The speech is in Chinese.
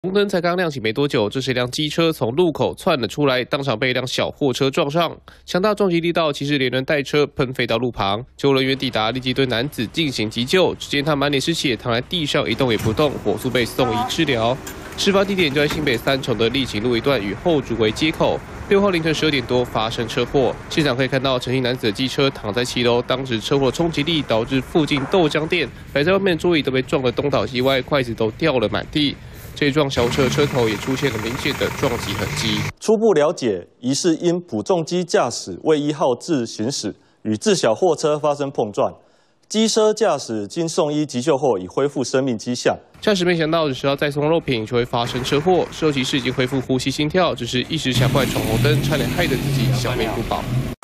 红灯才刚亮起没多久，这是一辆机车从路口窜了出来，当场被一辆小货车撞上，强大撞击力道，其实连人带车喷飞到路旁。救护人员抵达，立即对男子进行急救。只见他满脸是血，躺在地上一动也不动，火速被送医治疗。事发地点就在新北三重的力勤路一段与后竹围街口。6号凌晨12点多发生车祸，现场可以看到陈姓男子的机车躺在7楼，当时车祸冲击力导致附近豆浆店摆在外面的桌椅都被撞得东倒西歪，筷子都掉了满地。这一撞小车车头也出现了明显的撞击痕迹。 初步了解，疑似因普重机驾驶为1号志行驶，与自小货车发生碰撞。机车驾驶经送医急救后已恢复生命迹象。 驾驶没想到只是要再送肉品就会发生车祸，事后其实已经恢复呼吸心跳，只是一时想快闯红灯，差点害得自己小命不保。